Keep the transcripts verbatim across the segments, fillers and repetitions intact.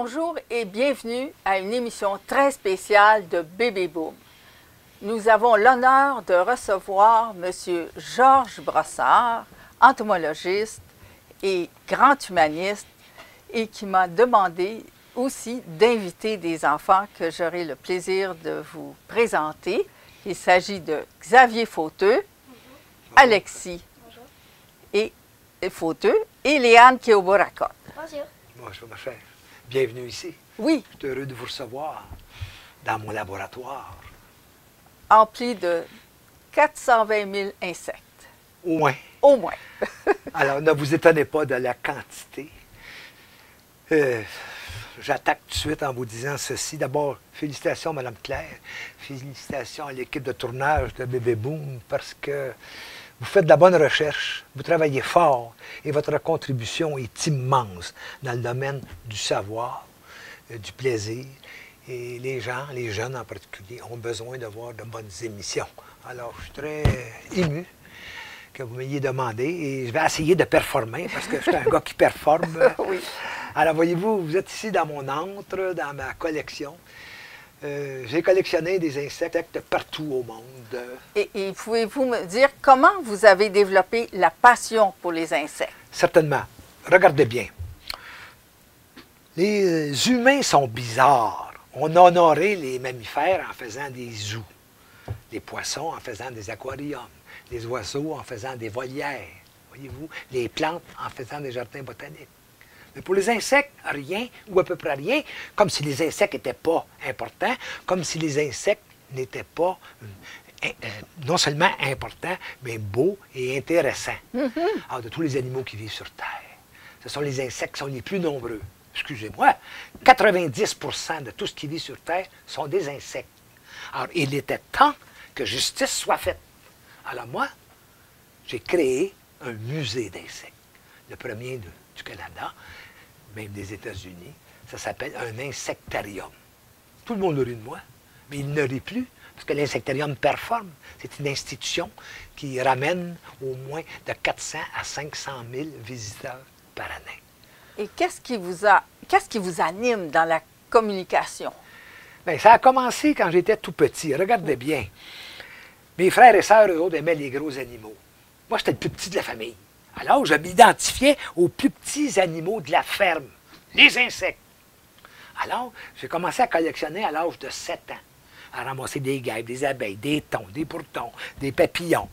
Bonjour et bienvenue à une émission très spéciale de Bébé Boom. Nous avons l'honneur de recevoir M. Georges Brossard, entomologiste et grand humaniste, et qui m'a demandé aussi d'inviter des enfants que j'aurai le plaisir de vous présenter. Il s'agit de Xavier Fauteux, Bonjour. Alexis Bonjour. Et Fauteux et Léane qui est au Boracote. Bonjour. Bonjour ma chère. Bienvenue ici. Oui. Je suis heureux de vous recevoir dans mon laboratoire. Empli de quatre cent vingt mille insectes. Au moins. Au moins. Alors, ne vous étonnez pas de la quantité. Euh, J'attaque tout de suite en vous disant ceci. D'abord, félicitations, Mme Claire. Félicitations à l'équipe de tournage de Bébé Boom parce que vous faites de la bonne recherche, vous travaillez fort et votre contribution est immense dans le domaine du savoir, euh, du plaisir. Et les gens, les jeunes en particulier, ont besoin de voir de bonnes émissions. Alors, je suis très ému que vous m'ayez demandé et je vais essayer de performer parce que je suis un gars qui performe. Oui. Alors, voyez-vous, vous êtes ici dans mon antre, dans ma collection. Euh, J'ai collectionné des insectes partout au monde. Et, et pouvez-vous me dire comment vous avez développé la passion pour les insectes? Certainement. Regardez bien. Les humains sont bizarres. On a honoré les mammifères en faisant des zoos, les poissons en faisant des aquariums, les oiseaux en faisant des volières, voyez-vous, les plantes en faisant des jardins botaniques. Mais pour les insectes, rien, ou à peu près rien, comme si les insectes n'étaient pas importants, comme si les insectes n'étaient pas euh, euh, non seulement importants, mais beaux et intéressants. Mm-hmm. Alors, de tous les animaux qui vivent sur Terre, ce sont les insectes qui sont les plus nombreux. Excusez-moi, quatre-vingt-dix pour cent de tout ce qui vit sur Terre sont des insectes. Alors, il était temps que justice soit faite. Alors moi, j'ai créé un musée d'insectes, le premier de, du Canada, même des États-Unis. Ça s'appelle un insectarium. Tout le monde rit de moi, mais il ne rit plus, parce que l'insectarium performe. C'est une institution qui ramène au moins de quatre cents à cinq cent mille visiteurs par année. Et qu'est-ce qui vous a, qu'est-ce qui vous anime dans la communication? Bien, ça a commencé quand j'étais tout petit. Regardez bien. Mes frères et sœurs, eux autres, aimaient les gros animaux. Moi, j'étais le plus petit de la famille. Alors, je m'identifiais aux plus petits animaux de la ferme, les insectes. Alors, j'ai commencé à collectionner à l'âge de sept ans, à ramasser des guêpes, des abeilles, des thons, des pourtons, des papillons.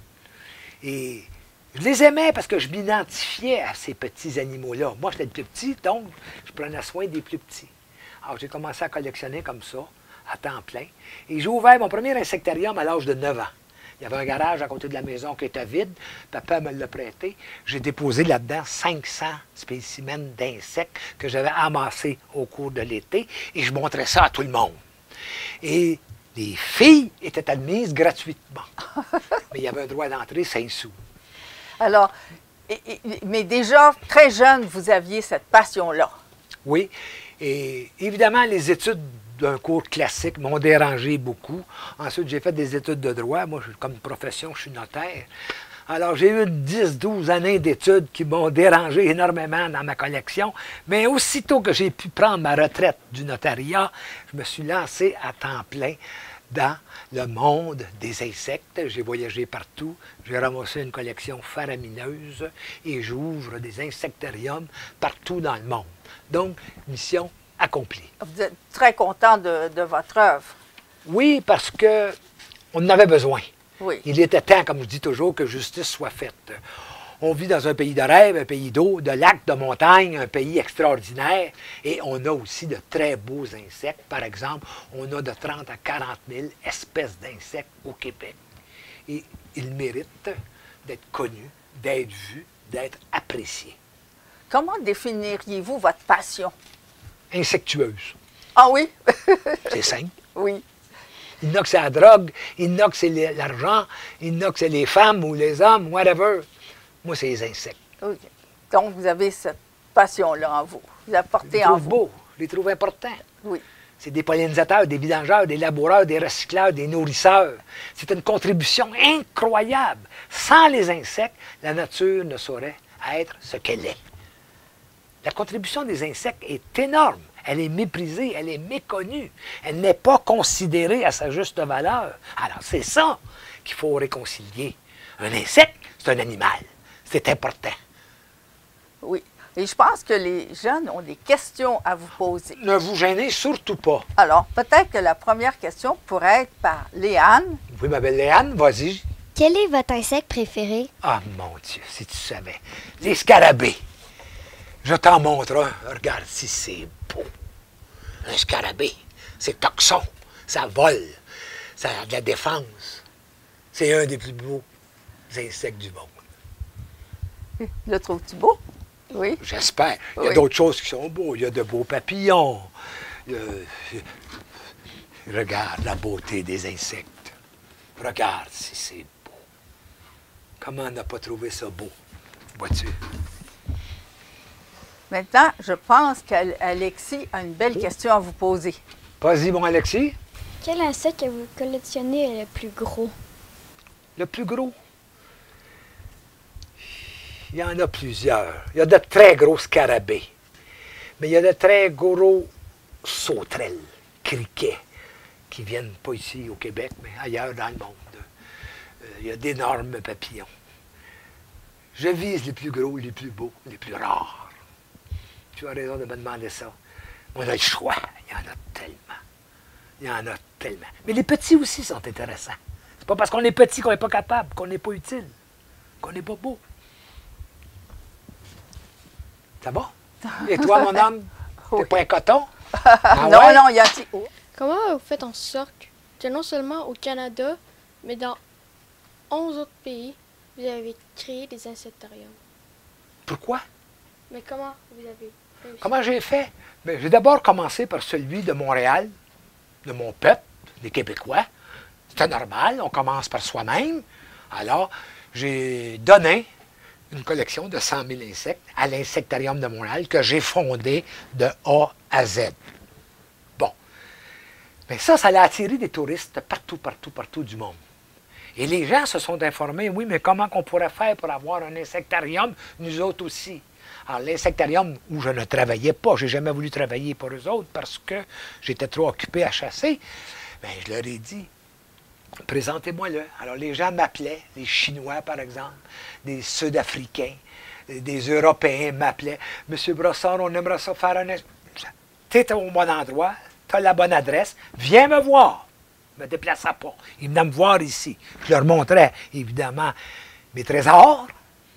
Et je les aimais parce que je m'identifiais à ces petits animaux-là. Moi, j'étais le plus petit, donc je prenais soin des plus petits. Alors, j'ai commencé à collectionner comme ça, à temps plein. Et j'ai ouvert mon premier insectarium à l'âge de neuf ans. Il y avait un garage à côté de la maison qui était vide. Papa me l'a prêté. J'ai déposé là-dedans cinq cents spécimens d'insectes que j'avais amassés au cours de l'été. Et je montrais ça à tout le monde. Et les filles étaient admises gratuitement. Mais il y avait un droit d'entrée cinq sous. Alors, et, et, mais déjà, très jeune, vous aviez cette passion-là. Oui. Et évidemment, les études d'un cours classique m'ont dérangé beaucoup. Ensuite, j'ai fait des études de droit. Moi, comme profession, je suis notaire. Alors, j'ai eu dix douze années d'études qui m'ont dérangé énormément dans ma collection. Mais aussitôt que j'ai pu prendre ma retraite du notariat, je me suis lancé à temps plein dans le monde des insectes. J'ai voyagé partout. J'ai ramassé une collection faramineuse et j'ouvre des insectariums partout dans le monde. Donc, mission accomplie. Vous êtes très content de, de votre œuvre. Oui, parce que on en avait besoin. Oui. Il était temps, comme je dis toujours, que justice soit faite. On vit dans un pays de rêve, un pays d'eau, de lacs, de montagnes, un pays extraordinaire. Et on a aussi de très beaux insectes. Par exemple, on a de trente à quarante mille espèces d'insectes au Québec. Et ils méritent d'être connus, d'être vus, d'être appréciés. Comment définiriez-vous votre passion? Insectueuse. Ah oui? C'est simple. Oui. Il y en a que c'est la drogue, il y en a que c'est l'argent, il y en a que c'est les femmes ou les hommes, whatever. Moi, c'est les insectes. Okay. Donc, vous avez cette passion-là en vous. Vous la portez en vous. Je les trouve beaux, je les trouve importants. Oui. C'est des pollinisateurs, des vidangeurs, des laboureurs, des recycleurs, des nourrisseurs. C'est une contribution incroyable. Sans les insectes, la nature ne saurait être ce qu'elle est. La contribution des insectes est énorme. Elle est méprisée, elle est méconnue. Elle n'est pas considérée à sa juste valeur. Alors, c'est ça qu'il faut réconcilier. Un insecte, c'est un animal. C'est important. Oui. Et je pense que les jeunes ont des questions à vous poser. Ne vous gênez surtout pas. Alors, peut-être que la première question pourrait être par Léane. Oui, ma belle Léane, vas-y. Quel est votre insecte préféré? Ah, mon Dieu, si tu savais. Les scarabées. Je t'en montre un. Regarde si c'est beau. Un scarabée, c'est toxon. Ça vole. Ça a de la défense. C'est un des plus beaux insectes du monde. Le trouves-tu beau? Oui. J'espère. Il y a Oui. d'autres choses qui sont beaux. Il y a de beaux papillons. Il y a- Regarde la beauté des insectes. Regarde si c'est beau. Comment on n'a pas trouvé ça beau? Vois-tu? Maintenant, je pense qu'Alexis a une belle question à vous poser. Vas-y, mon Alexis. Quel insecte que vous collectionnez est le plus gros? Le plus gros. Il y en a plusieurs. Il y a de très gros scarabées. Mais il y a de très gros sauterelles, criquets, qui viennent pas ici au Québec, mais ailleurs dans le monde. Euh, il y a d'énormes papillons. Je vise les plus gros, les plus beaux, les plus rares. Tu as raison de me demander ça. On a le choix. Il y en a tellement. Il y en a tellement. Mais les petits aussi sont intéressants. C'est pas parce qu'on est petit qu'on n'est pas capable, qu'on n'est pas utile, qu'on n'est pas beau. Ça va? Et toi, mon homme? T'es Oui. pas un coton? Ah non, ouais? non, il y a... Oh, Comment vous faites en sorte que non seulement au Canada, mais dans onze autres pays, vous avez créé des insectariums? Pourquoi? Mais comment vous avez réussi? Comment j'ai fait? Bien, j'ai d'abord commencé par celui de Montréal, de mon peuple, des Québécois. C'était normal, on commence par soi-même. Alors, j'ai donné une collection de cent mille insectes à l'Insectarium de Montréal que j'ai fondé de A à Z. Bon. Mais ça, ça a attiré des touristes partout, partout, partout du monde. Et les gens se sont informés, oui, mais comment on pourrait faire pour avoir un insectarium, nous autres aussi? Alors, l'insectarium où je ne travaillais pas, je n'ai jamais voulu travailler pour eux autres parce que j'étais trop occupé à chasser, bien, je leur ai dit, présentez-moi-le. Alors, les gens m'appelaient, les Chinois, par exemple, des Sud-Africains, des Européens m'appelaient. Monsieur Brossard, on aimerait ça faire un... Tu es au bon endroit, tu as la bonne adresse, viens me voir. Ne me déplaçais pas. Ils venaient me voir ici. Je leur montrais, évidemment, mes trésors.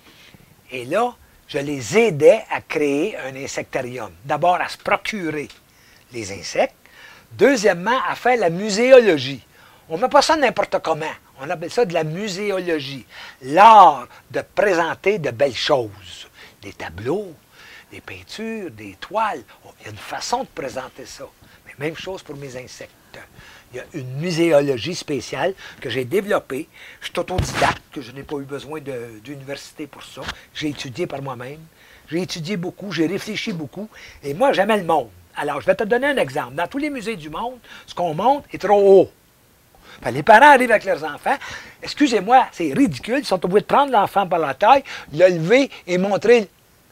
Et là, je les aidais à créer un insectarium. D'abord, à se procurer les insectes. Deuxièmement, à faire la muséologie. On ne met pas ça n'importe comment. On appelle ça de la muséologie. L'art de présenter de belles choses. Des tableaux, des peintures, des toiles. Il y a une façon de présenter ça. Mais même chose pour mes insectes. Il y a une muséologie spéciale que j'ai développée. Je suis autodidacte, que je n'ai pas eu besoin de- d'université pour ça. J'ai étudié par moi-même. J'ai étudié beaucoup, j'ai réfléchi beaucoup. Et moi, j'aimais le monde. Alors, je vais te donner un exemple. Dans tous les musées du monde, ce qu'on montre est trop haut. Fait, les parents arrivent avec leurs enfants. Excusez-moi, c'est ridicule. Ils sont obligés de prendre l'enfant par la taille, le lever et montrer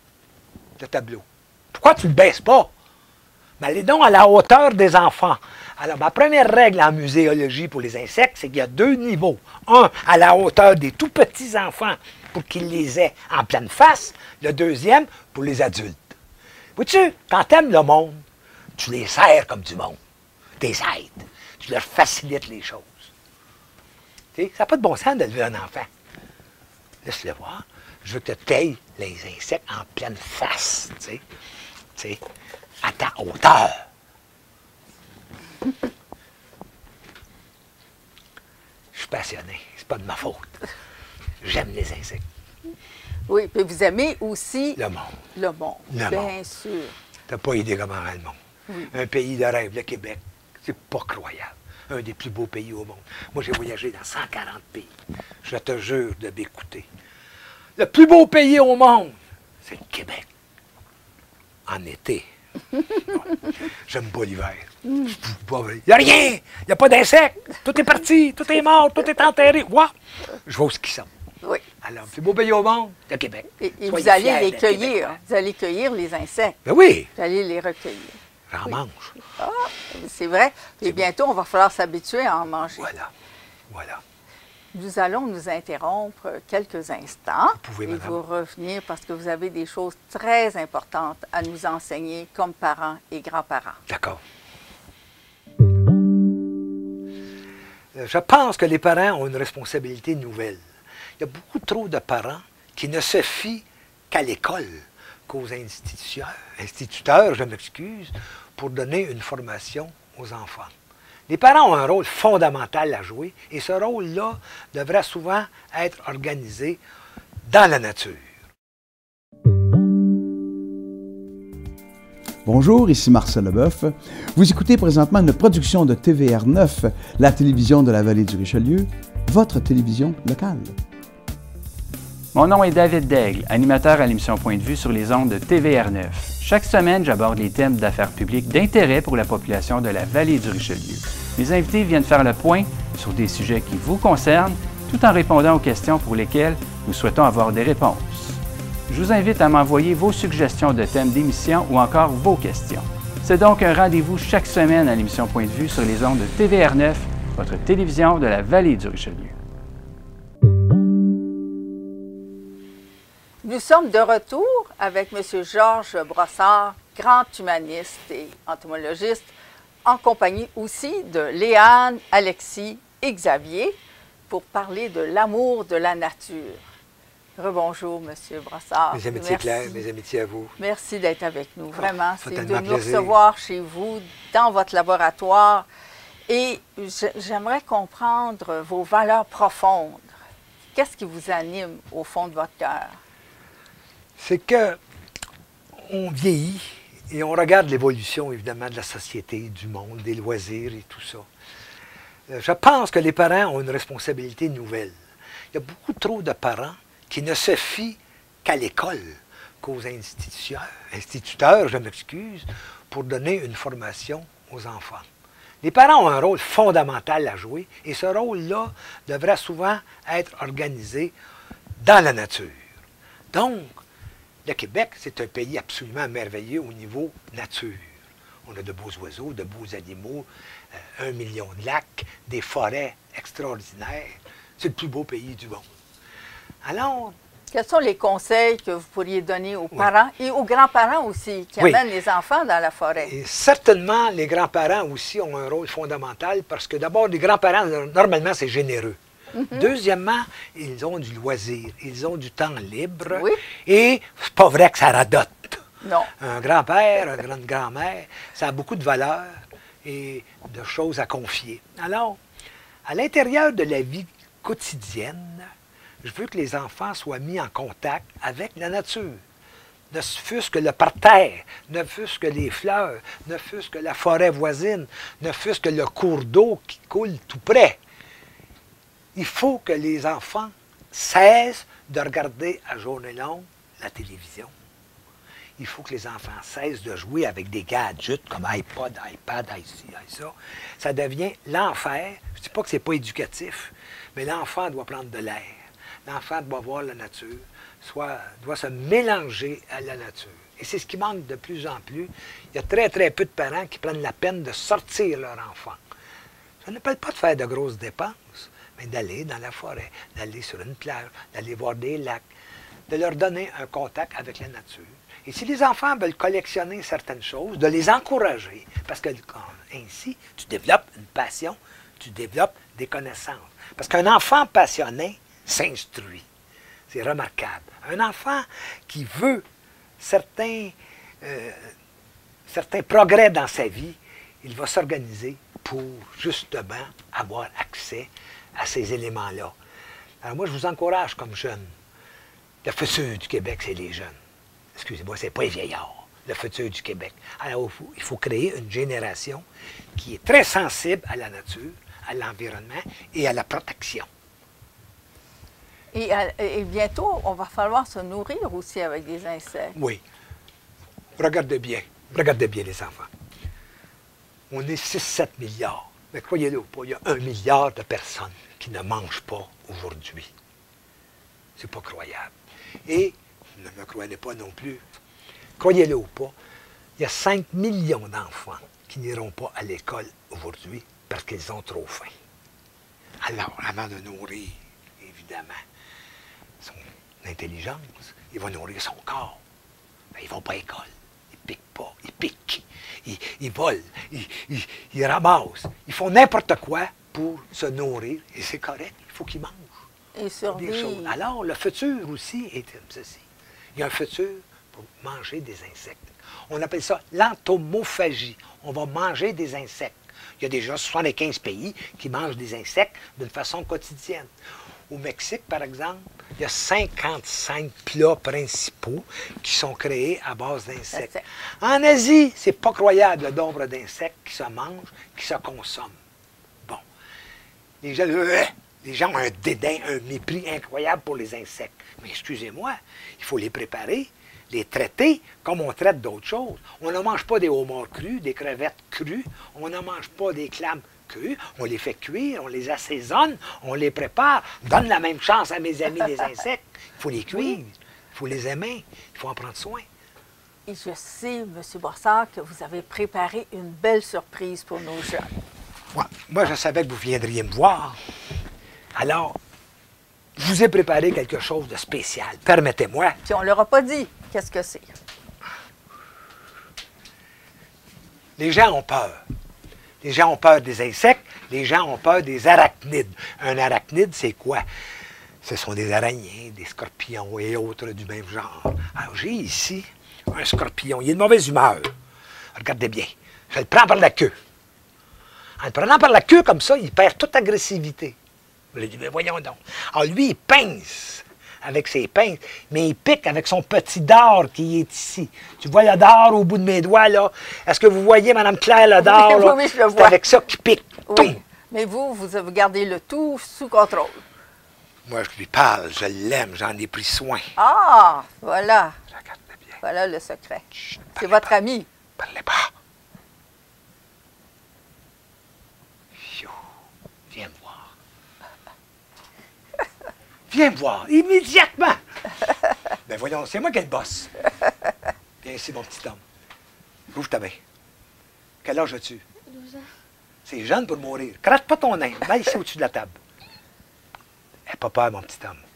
le tableau. Pourquoi tu ne le baisses pas? Mais allez donc à la hauteur des enfants. Alors, ma première règle en muséologie pour les insectes, c'est qu'il y a deux niveaux. Un, à la hauteur des tout petits enfants pour qu'ils les aient en pleine face. Le deuxième, pour les adultes. Vois-tu, quand tu aimes le monde, tu les sers comme du monde. Tu les aides. Tu leur facilites les choses. Tu sais, ça n'a pas de bon sens d'élever un enfant. Laisse-le voir. Je veux que tu tailles les insectes en pleine face. Tu sais, tu sais, à ta hauteur. Je suis passionné. C'est pas de ma faute. J'aime les insectes. oui, puis vous aimez aussi Le monde. le monde, Le bien monde. sûr. T'as pas idée comment est le monde. Oui. Un pays de rêve, le Québec. C'est pas croyable. Un des plus beaux pays au monde. Moi, j'ai voyagé dans cent quarante pays. Je te jure de m'écouter. Le plus beau pays au monde, c'est le Québec. En été. J'aime pas l'hiver. Il n'y a rien. Il n'y a pas d'insectes. Tout est parti. Tout est mort. Tout est enterré. What? Je vois où ce qu'ils sont. Oui. Alors, le plus beau pays au monde, le Québec. Et, et Soyez vous allez fiers les d'être cueillir. Québécois. Vous allez cueillir les insectes. Ben oui. Vous allez les recueillir. J'en Oui. mange. Ah, c'est vrai. Et C'est bientôt, on va falloir s'habituer à en manger. Voilà. Voilà. Nous allons nous interrompre quelques instants Vous pouvez, et madame. vous revenir parce que vous avez des choses très importantes à nous enseigner comme parents et grands-parents. D'accord. Je pense que les parents ont une responsabilité nouvelle. Il y a beaucoup trop de parents qui ne se fient qu'à l'école, qu'aux instituteurs, instituteurs, je m'excuse, pour donner une formation aux enfants. Les parents ont un rôle fondamental à jouer et ce rôle-là devrait souvent être organisé dans la nature. Bonjour, ici Marcel Leboeuf. Vous écoutez présentement une production de T V R neuf, la télévision de la vallée du Richelieu, votre télévision locale. Mon nom est David Daigle, animateur à l'émission Point de vue sur les ondes de T V R neuf. Chaque semaine, j'aborde les thèmes d'affaires publiques d'intérêt pour la population de la vallée du Richelieu. Mes invités viennent faire le point sur des sujets qui vous concernent, tout en répondant aux questions pour lesquelles nous souhaitons avoir des réponses. Je vous invite à m'envoyer vos suggestions de thèmes d'émission ou encore vos questions. C'est donc un rendez-vous chaque semaine à l'émission Point de vue sur les ondes de T V R neuf, votre télévision de la vallée du Richelieu. Nous sommes de retour avec M. Georges Brossard, grand humaniste et entomologiste, en compagnie aussi de Léane, Alexis et pour parler de l'amour de la nature. Rebonjour, M. Brossard. Mes amitiés Merci. Claire, mes amitiés à vous. Merci d'être avec nous. Vraiment, ça fait c'est de tellement nous plaisir. recevoir chez vous, dans votre laboratoire. Et j'aimerais comprendre vos valeurs profondes. Qu'est-ce qui vous anime au fond de votre cœur? C'est que on vieillit et on regarde l'évolution, évidemment, de la société, du monde, des loisirs et tout ça. Euh, Je pense que les parents ont une responsabilité nouvelle. Il y a beaucoup trop de parents qui ne se fient qu'à l'école, qu'aux instituteurs, instituteurs, je m'excuse, pour donner une formation aux enfants. Les parents ont un rôle fondamental à jouer et ce rôle-là devrait souvent être organisé dans la nature. Donc, le Québec, c'est un pays absolument merveilleux au niveau nature. On a de beaux oiseaux, de beaux animaux, euh, un million de lacs, des forêts extraordinaires. C'est le plus beau pays du monde. Alors, Quels sont les conseils que vous pourriez donner aux Oui. parents et aux grands-parents aussi qui Oui. amènent les enfants dans la forêt? et certainement, les grands-parents aussi ont un rôle fondamental parce que d'abord, les grands-parents, normalement, c'est généreux. Deuxièmement, ils ont du loisir, ils ont du temps libre Oui. et c'est pas vrai que ça radote. Non. Un grand-père, une grande-grand-mère, ça a beaucoup de valeur et de choses à confier. Alors, à l'intérieur de la vie quotidienne, je veux que les enfants soient mis en contact avec la nature. Ne fût-ce que le parterre, ne fût-ce que les fleurs, ne fût-ce que la forêt voisine, ne fût-ce que le cours d'eau qui coule tout près. Il faut que les enfants cessent de regarder à journée longue la télévision. Il faut que les enfants cessent de jouer avec des gadgets comme iPod, iPad, ici, ça. Ça devient l'enfer. Je ne dis pas que ce n'est pas éducatif, mais l'enfant doit prendre de l'air. L'enfant doit voir la nature, soit, doit se mélanger à la nature. Et c'est ce qui manque de plus en plus. Il y a très, très peu de parents qui prennent la peine de sortir leur enfant. Ça ne parle pas de faire de grosses dépenses, mais d'aller dans la forêt, d'aller sur une plage, d'aller voir des lacs, de leur donner un contact avec la nature. Et si les enfants veulent collectionner certaines choses, de les encourager, parce que ainsi, tu développes une passion, tu développes des connaissances. Parce qu'un enfant passionné s'instruit. C'est remarquable. Un enfant qui veut certains, euh, certains progrès dans sa vie, il va s'organiser pour justement avoir accès à ces éléments-là. Alors moi, je vous encourage comme jeune. Le futur du Québec, c'est les jeunes. Excusez-moi, c'est pas les vieillards. Le futur du Québec. Alors, il faut, il faut créer une génération qui est très sensible à la nature, à l'environnement et à la protection. Et, et bientôt, on va falloir se nourrir aussi avec des insectes. Oui. Regardez bien. Regardez bien, les enfants. On est six sept milliards. Mais croyez-le ou pas, il y a un milliard de personnes qui ne mangent pas aujourd'hui. C'est pas croyable. Et, ne me croyez pas non plus, croyez-le ou pas, Il y a cinq millions d'enfants qui n'iront pas à l'école aujourd'hui parce qu'ils ont trop faim. Alors, avant de nourrir, évidemment, son intelligence, il va nourrir son corps. Ben, ils ne vont pas à l'école. Ils ne piquent pas. Ils piquent. Ils, ils volent. Ils, ils, ils ramassent. Ils font n'importe quoi pour se nourrir. Et c'est correct. Il faut qu'ils mangent. Et survivre. Alors, le futur aussi est comme ceci. Il y a un futur pour manger des insectes. On appelle ça l'entomophagie. On va manger des insectes. Il y a déjà soixante-quinze pays qui mangent des insectes d'une façon quotidienne. Au Mexique, par exemple, il y a cinquante-cinq plats principaux qui sont créés à base d'insectes. En Asie, c'est pas croyable le nombre d'insectes qui se mangent, qui se consomment. Bon. Les gens, euh, les gens ont un dédain, un mépris incroyable pour les insectes. Mais excusez-moi, il faut les préparer, les traiter comme on traite d'autres choses. On ne mange pas des homards crus, des crevettes crues, on ne mange pas des clames crues, on les fait cuire, on les assaisonne, on les prépare. Donne la même chance à mes amis les insectes. Il faut les cuire, il faut les aimer, il faut en prendre soin. Et je sais, M. Brossard, que vous avez préparé une belle surprise pour nos jeunes. Ouais, moi, je savais que vous viendriez me voir. Alors, je vous ai préparé quelque chose de spécial. Permettez-moi. Puis on ne leur a pas dit. Qu'est-ce que c'est? Les gens ont peur. Les gens ont peur des insectes. Les gens ont peur des arachnides. Un arachnide, c'est quoi? Ce sont des araignées, des scorpions et autres du même genre. Alors, j'ai ici un scorpion. Il est de mauvaise humeur. Regardez bien. Je le prends par la queue. En le prenant par la queue comme ça, il perd toute agressivité. Je lui dis, mais voyons donc. Alors, lui, il pince avec ses pinces, mais il pique avec son petit dard qui est ici. Tu vois le dard au bout de mes doigts, là? Est-ce que vous voyez, Mme Claire, le dard? Oui, là? oui, je le C'est vois. avec ça qu'il pique. Oui. Toum! Mais vous, vous avez gardé le tout sous contrôle. Moi, je lui parle, je l'aime, j'en ai pris soin. Ah, voilà. Regardez bien. Voilà le secret. Chut, C'est parlez votre pas. ami. Parlez pas. Yo, viens me voir. Viens me voir, immédiatement. Ben voyons, c'est moi qui ai le boss. Viens ici, mon petit homme. Ouvre ta main. Quel âge as-tu? douze ans. C'est jeune pour mourir. Crache pas ton nez. Mets ici au-dessus de la table. N'aie pas peur, mon petit homme.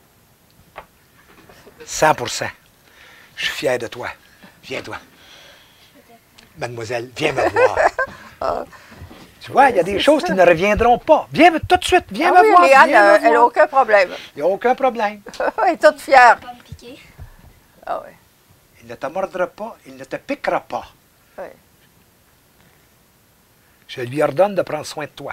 cent pour cent. Je suis fier de toi. Viens-toi. Mademoiselle, viens me voir. Tu vois, il y a des choses qui ne reviendront pas. Viens tout de suite, viens Ah me oui, voir. Léane, viens me euh, elle n'a voir. aucun problème. Il n'y a aucun problème. Elle est toute fière. Pas me piquer. Ah oui. Il ne te mordra pas, il ne te piquera pas. Oui. Je lui ordonne de prendre soin de toi.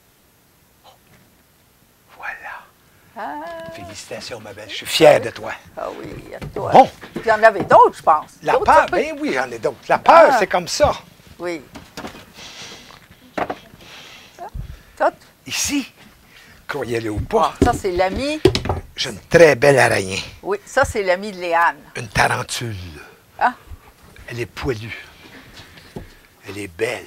Voilà. Ah, Félicitations, ma belle. Je suis fier de toi. ah oui, toi. Bon, Puis il y en avait d'autres, je pense. la D'autres peur, surprises? ben oui, j'en ai d'autres. La peur, Ah. c'est comme ça. Oui. Tout? Ici, croyez-le ou Ah, pas, ça, c'est l'ami. j'ai une très belle araignée. Oui, ça, c'est l'ami de Léane. Une tarentule. Ah. Elle est poilue. Elle est belle.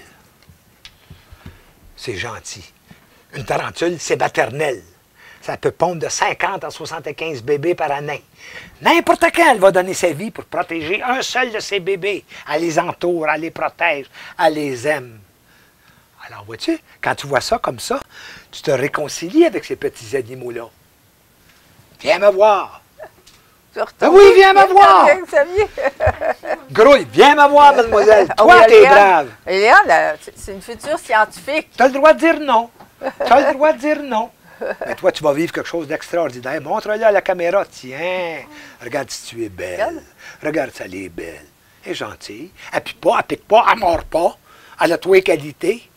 C'est gentil. Une tarentule, c'est maternel. Ça peut pondre de cinquante à soixante-quinze bébés par année. N'importe quand, elle va donner sa vie pour protéger un seul de ses bébés. Elle les entoure, elle les protège, elle les aime. Alors, vois-tu, quand tu vois ça comme ça, tu te réconcilies avec ces petits animaux-là. Viens me voir. Surtout. Ah oui, viens me voir. Bien, Xavier. Grouille, viens me voir, mademoiselle. Ah Toi, oui, t'es Léane. brave. Et Léane, euh, c'est- c'est une future scientifique. Tu as le droit de dire non. Tu as le droit de dire non. Mais toi, tu vas vivre quelque chose d'extraordinaire. Montre-le à la caméra. Tiens, regarde si tu es belle. Regarde. Regarde si elle est belle. Elle est gentille. Elle pique pas, elle pique pas, elle mord pas. Elle a tous les qualités.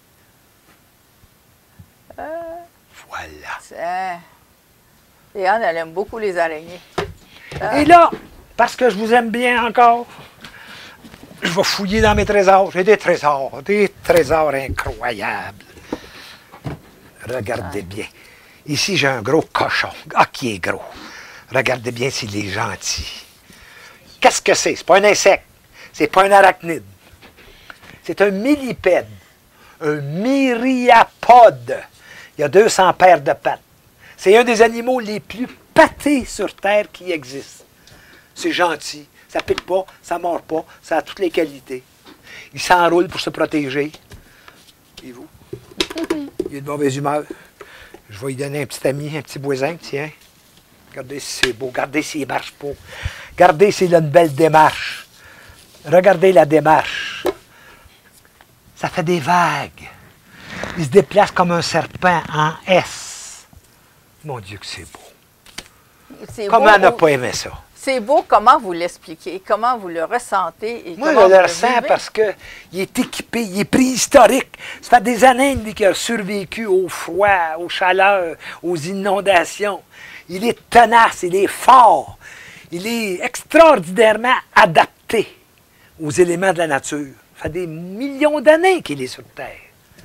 Voilà. Tiens. Léane, elle aime beaucoup les araignées. Et là, parce que je vous aime bien encore, je vais fouiller dans mes trésors. J'ai des trésors, des trésors incroyables. Regardez bien. Ici, j'ai un gros cochon. Ah, qui est gros. Regardez bien s'il est gentil. Qu'est-ce que c'est? C'est pas un insecte. C'est pas un arachnide. C'est un millipède. Un myriapode. Il y a deux cents paires de pattes. C'est un des animaux les plus pâtés sur Terre qui existent. C'est gentil. Ça pique pas, ça mord pas, ça a toutes les qualités. Il s'enroule pour se protéger. Et vous? Il est de mauvaise humeur. Je vais lui donner un petit ami, un petit voisin, tiens. Regardez si c'est beau, regardez s'il marche pas. Regardez s'il a une belle démarche. Regardez la démarche. Ça fait des vagues. Il se déplace comme un serpent en S. Mon Dieu que c'est beau. C'est Comment beau, on n'a pas aimé ça? C'est beau, comment vous l'expliquez, comment vous le ressentez. Et Moi, comment je vous le le ressens vivez. parce qu'il est équipé, il est préhistorique. Ça fait des années lui, qu'il a survécu au froid, aux chaleurs, aux inondations. Il est tenace, il est fort. Il est extraordinairement adapté aux éléments de la nature. Ça fait des millions d'années qu'il est sur Terre.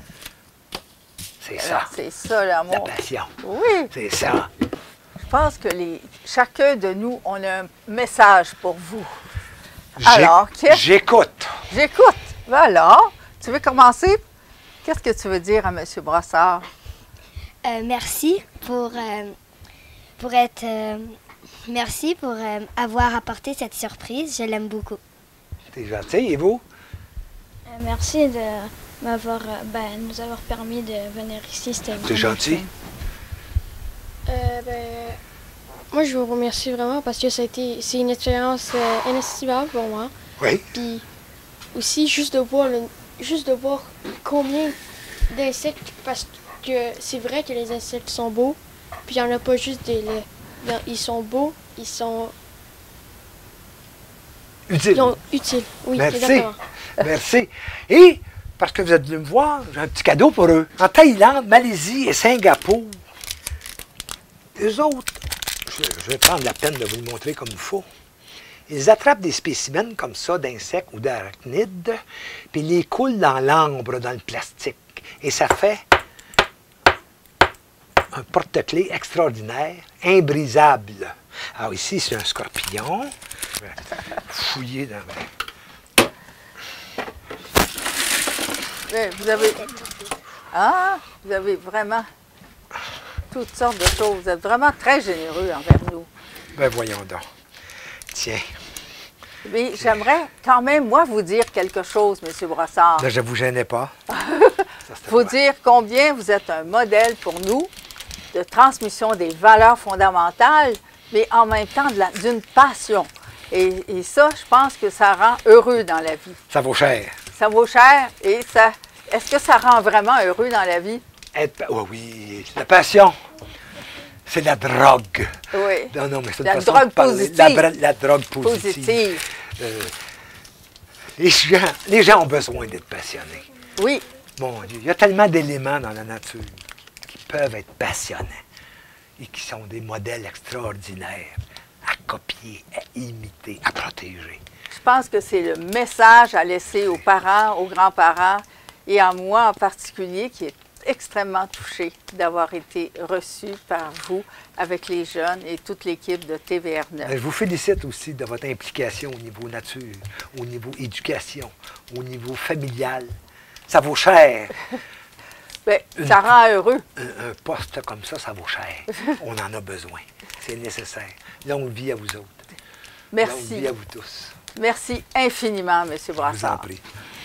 C'est ça, C'est ça, la l'amour. passion. Oui, C'est ça. je pense que les, chacun de nous, on a un message pour vous. J'ai- Alors, qu'est-ce- J'écoute. J'écoute. Voilà. Tu veux commencer? Qu'est-ce que tu veux dire à M. Brassard? Euh, merci pour, euh, pour être. euh, merci pour euh, avoir apporté cette surprise. Je l'aime beaucoup. T'es gentil, et vous? Euh, merci de m'avoir, euh, ben, nous avoir permis de venir ici. C'était C'est vraiment gentil. fun. Euh, ben, moi, je vous remercie vraiment parce que ça a été, c'est une expérience euh, inestimable pour moi. Oui. Puis aussi, juste de voir, le, juste de voir combien d'insectes, parce que c'est vrai que les insectes sont beaux, puis il n'y en a pas juste des laits. Il y en- Ils sont beaux, ils sont, Utile. ils sont utiles. Oui, Merci. exactement. Merci. Et, parce que vous êtes venu me voir, j'ai un petit cadeau pour eux. En Thaïlande, Malaisie et Singapour, eux autres, je, je vais prendre la peine de vous le montrer comme il faut. Ils attrapent des spécimens comme ça d'insectes ou d'arachnides, puis ils les coulent dans l'ambre, dans le plastique. Et ça fait un porte-clés extraordinaire, imbrisable. Alors ici, c'est un scorpion. Je vais fouiller dans ma... Oui, vous avez. Ah, vous avez vraiment toutes sortes de choses. Vous êtes vraiment très généreux envers nous. Ben voyons donc. Tiens, Mais j'aimerais quand même, moi, vous dire quelque chose, M. Brassard. là, je vous gênais pas. Ça, c'était Vous pas- dire combien vous êtes un modèle pour nous de transmission des valeurs fondamentales, mais en même temps de la- d'une passion. Et, et ça, je pense que ça rend heureux dans la vie. Ça vaut cher. Ça vaut cher et ça. Est-ce que ça rend vraiment heureux dans la vie? Être... oh oui, la passion, c'est la drogue. Oui. Non, non, mais c'est une La façon drogue de parler. positive. La, bra- la drogue positive. Positive. Euh, les, gens, les gens ont besoin d'être passionnés. Oui. Mon Dieu, il y a tellement d'éléments dans la nature qui peuvent être passionnants et qui sont des modèles extraordinaires à copier, à imiter, à protéger. Je pense que c'est le message à laisser aux parents, aux grands-parents et à moi en particulier qui est extrêmement touchée d'avoir été reçu par vous avec les jeunes et toute l'équipe de T V R neuf. Je vous félicite aussi de votre implication au niveau nature, au niveau éducation, au niveau familial. Ça vaut cher. Bien, ça rend heureux. Un, un poste comme ça, ça vaut cher. On en a besoin. C'est nécessaire. Longue vie à vous autres. Longue Merci. vie à vous tous. Merci infiniment, M. Je vous en Brassard. prie.